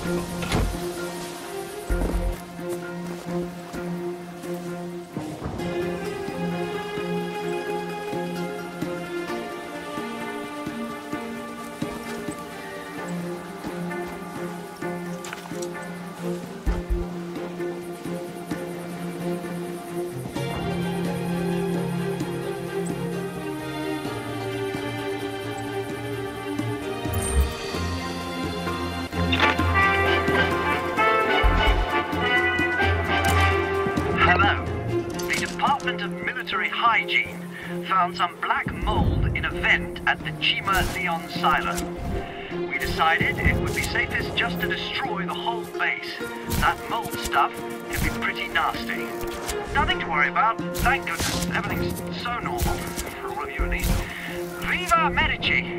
Of Military Hygiene found some black mold in a vent at the Chima Leon silo. We decided it would be safest just to destroy the whole base. That mold stuff can be pretty nasty. Nothing to worry about, thank goodness. Everything's so normal, for all of you at least. Viva Medici!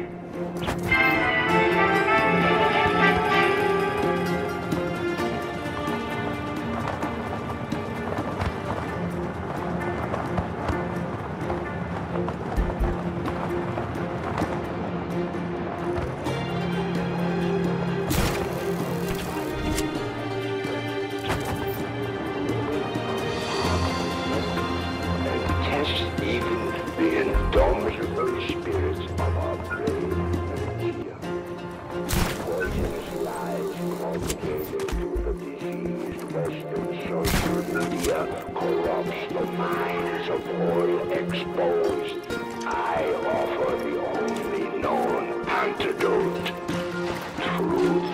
Corrupts the minds of all exposed. I offer the only known antidote. Truth.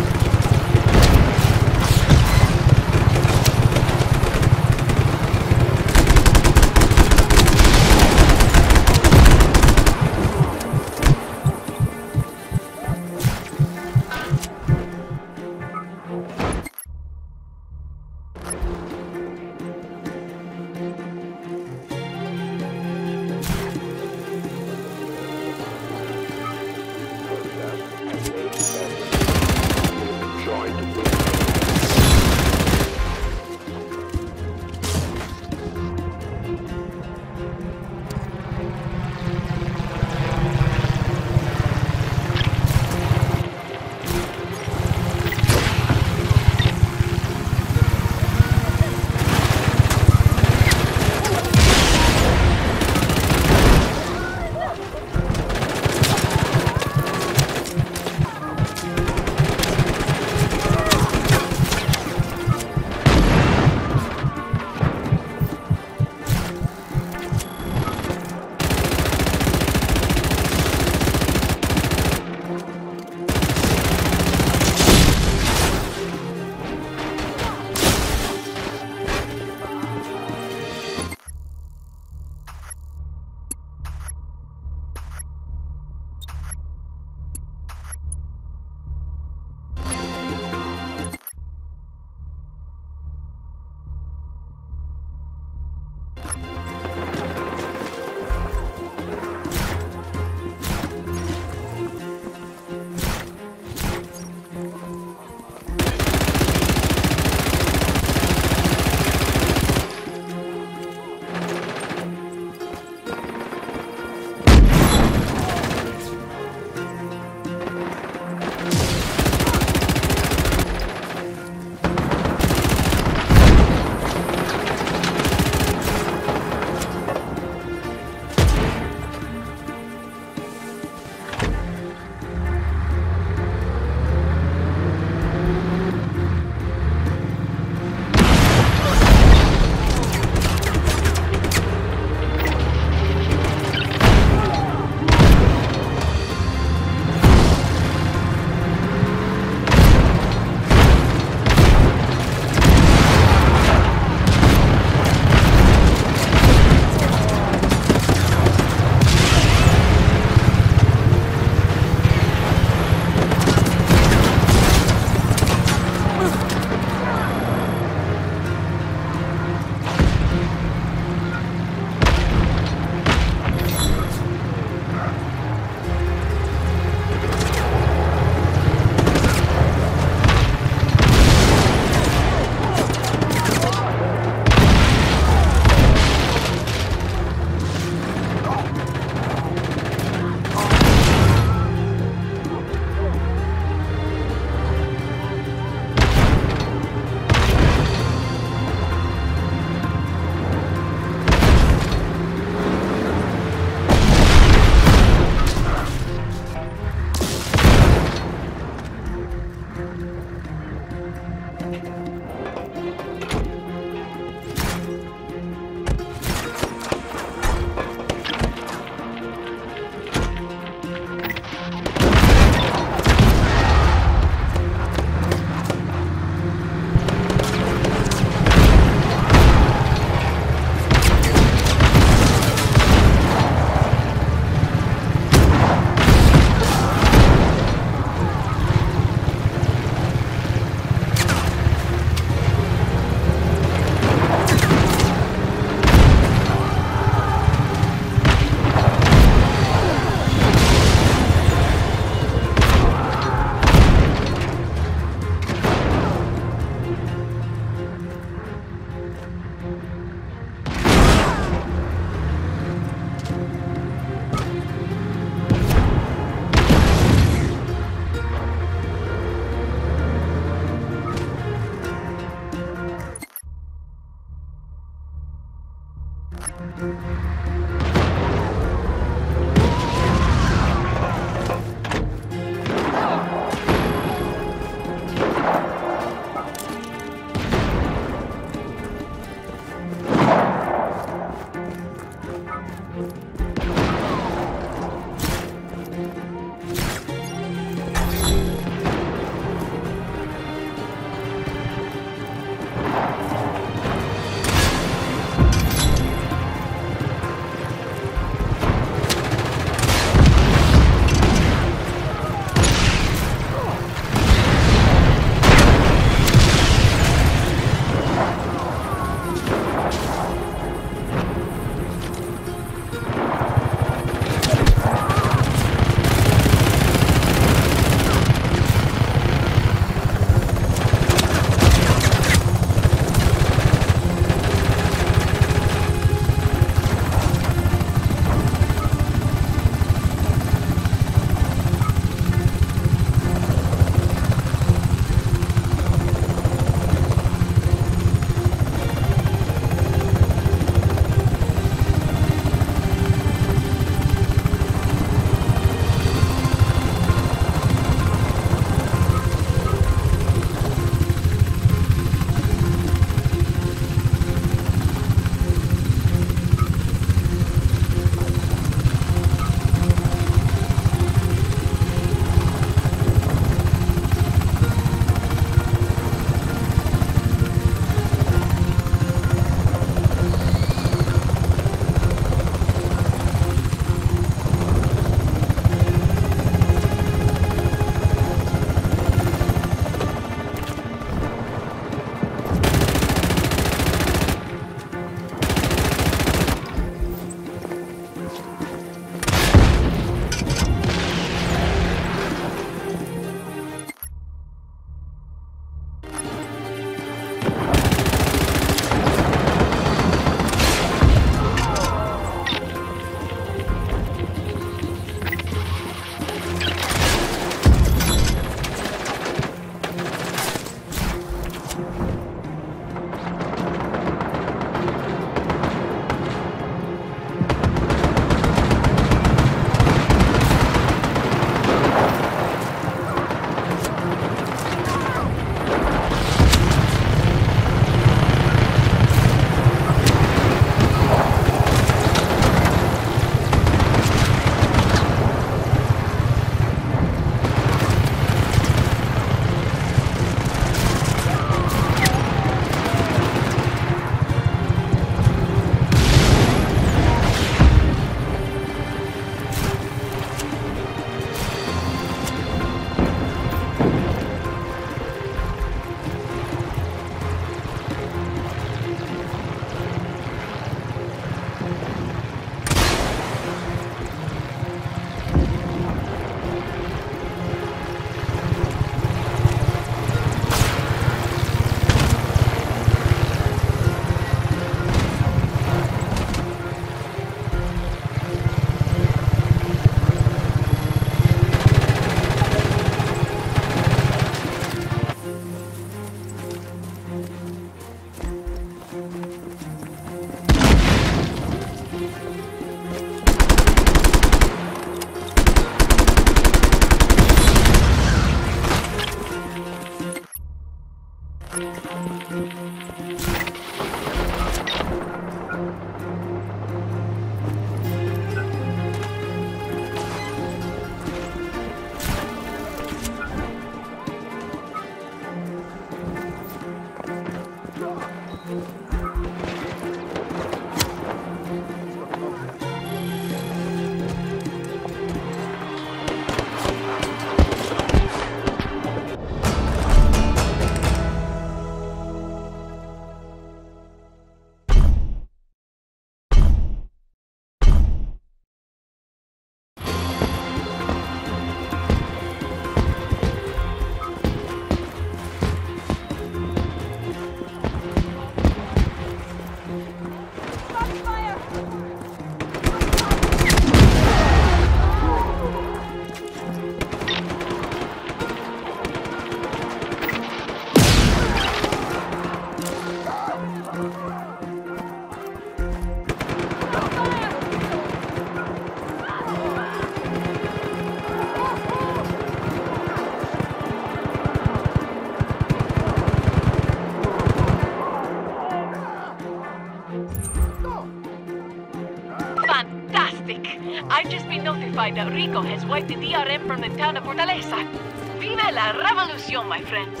notified that Rico has wiped the DRM from the town of Fortaleza. Viva la revolución, my friends!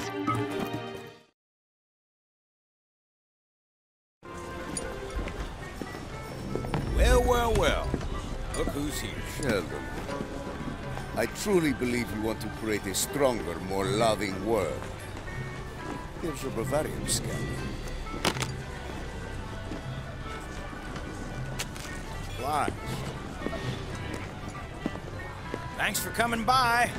Well, well, well. Look who's here. Sheldon, I truly believe you want to create a stronger, more loving world. Here's your Bavarian scan. Flies. Thanks for coming by.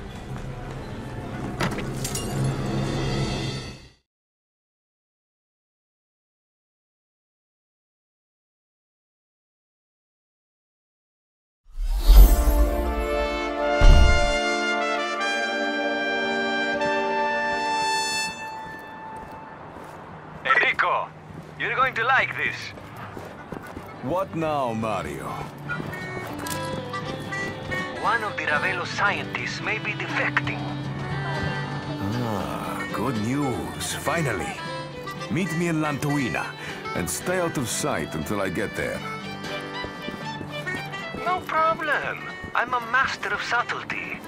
Rico, you're going to like this. What now, Mario? One of the Ravelo scientists may be defecting. Ah, good news. Finally. Meet me in Lantuina, and stay out of sight until I get there. No problem. I'm a master of subtlety.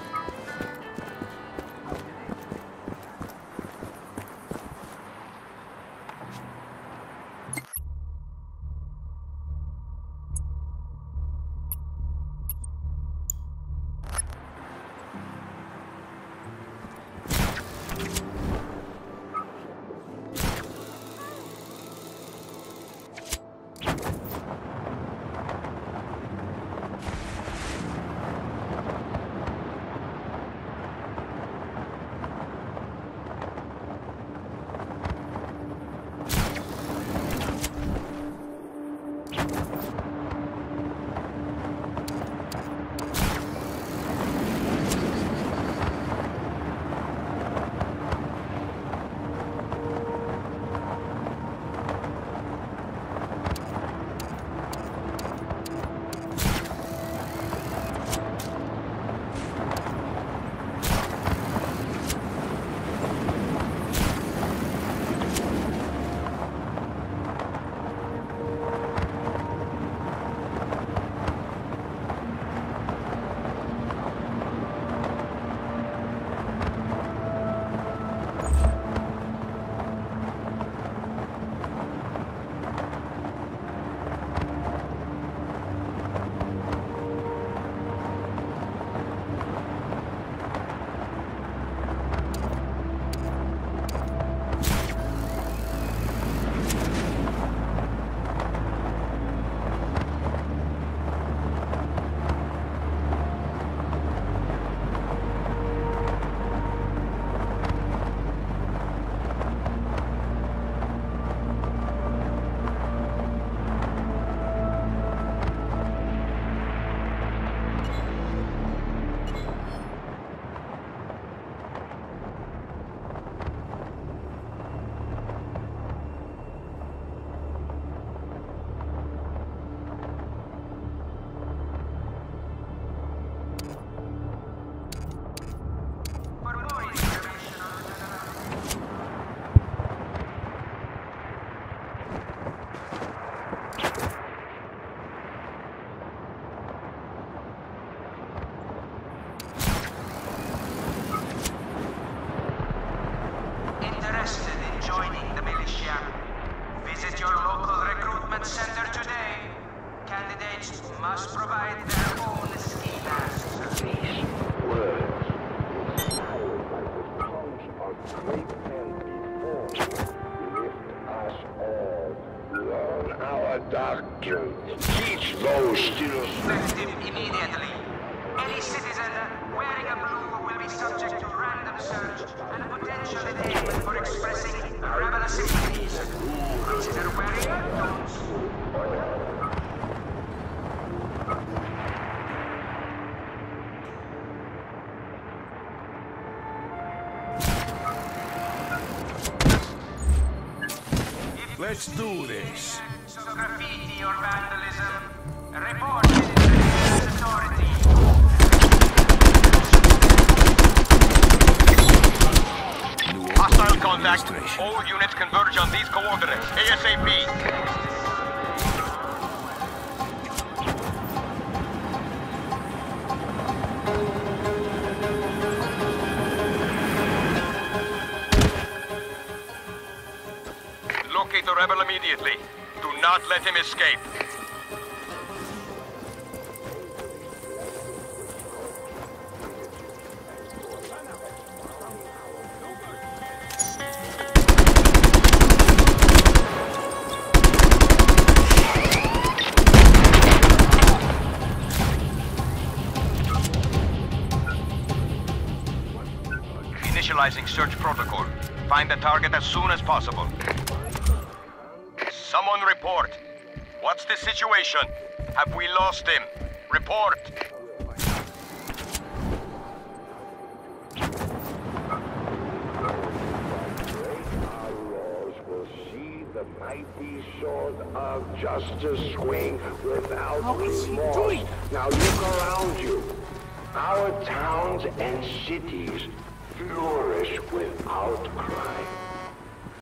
must provide their own ski masks. These words, inspired by the tongues of great men before, lift us all. Learn our doctrine. Teach those still. Lift him immediately. Any citizen wearing a blue will be subject to random search and potentially named for expressing rebellious sympathies. Consider wearing those. Let's do this. So graffiti or vandalism, report it to the authority. Hostile contact. All units converge on these coordinates. ASAP. rebel immediately. Do not let him escape. Initializing search protocol. Find the target as soon as possible. Someone report. What's the situation? Have we lost him? Report. Will see the mighty sword of justice swing without remorse. Now look around you. Our towns and cities flourish without crime.